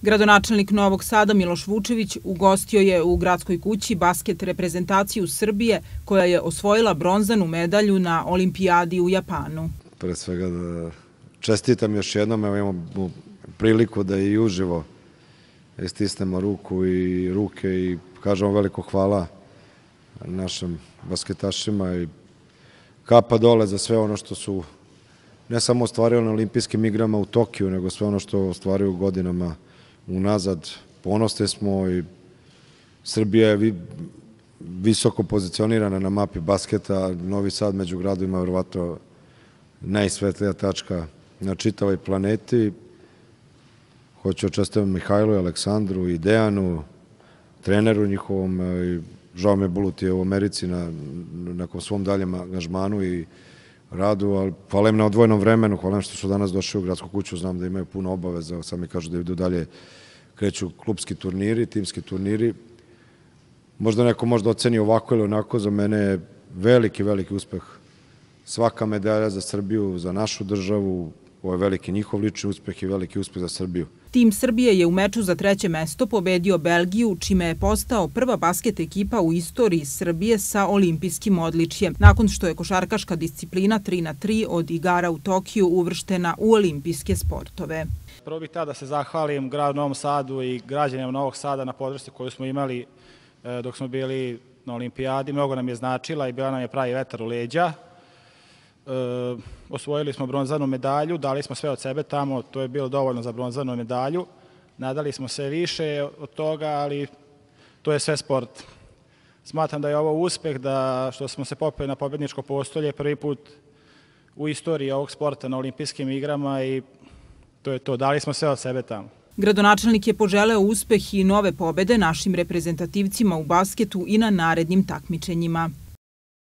Gradonačelnik Novog Sada Miloš Vučević ugostio je u gradskoj kući basket reprezentaciju Srbije koja je osvojila bronzanu medalju na olimpijadi u Japanu. Pre svega da čestitam još jednom, imamo priliku da i uživo stisnemo ruku i ruke i kažemo veliko hvala našim basketašima i kapa dole za sve ono što su ne samo ostvarili na olimpijskim igrama u Tokiju, nego sve ono što ostvaruju godinama unazad. Ponosni smo i Srbija je visoko pozicionirana na mapi basketa. Novi Sad među gradovima je verovatno najsvetlija tačka na čitavoj planeti. Hoću čestitam Mihajlu i Aleksandru i Dejanu, treneru njihovom. Žao me Bulut je u Americi na svom daljem angažmanu i radu, ali hvala im na odvojenom vremenu, hvala im što su danas došli u gradsku kuću, znam da imaju puno obaveza, sad mi kažu da idu dalje, kreću klubski turniri, timski turniri. Možda neko možda oceni ovako ili onako, za mene je veliki, veliki uspeh. Svaka medalja za Srbiju, za našu državu, ovo je veliki njihov lični uspeh i veliki uspeh za Srbiju. Tim Srbije je u meču za 3. mesto pobedio Belgiju, čime je postao prva basket ekipa u istoriji Srbije sa olimpijskim odličjem, nakon što je košarkaška disciplina 3x3 od igara u Tokiju uvrštena u olimpijske sportove. Prvo bih htio da se zahvalim gradu Novom Sadu i građanima Novog Sada na podršci koju smo imali dok smo bili na olimpijadi. Mnogo nam je značila i bila nam je pravi vetar u leđa. Osvojili smo bronzanu medalju, dali smo sve od sebe tamo, to je bilo dovoljno za bronzanu medalju. Nadali smo se više od toga, ali to je sve sport. Smatram da je ovo uspeh, da što smo se popeli na pobedničko postolje prvi put u istoriji ovog sporta na olimpijskim igrama i to je to, dali smo sve od sebe tamo. Gradonačelnik je poželeo uspeh i nove pobede našim reprezentativcima u basketu i na narednim takmičenjima.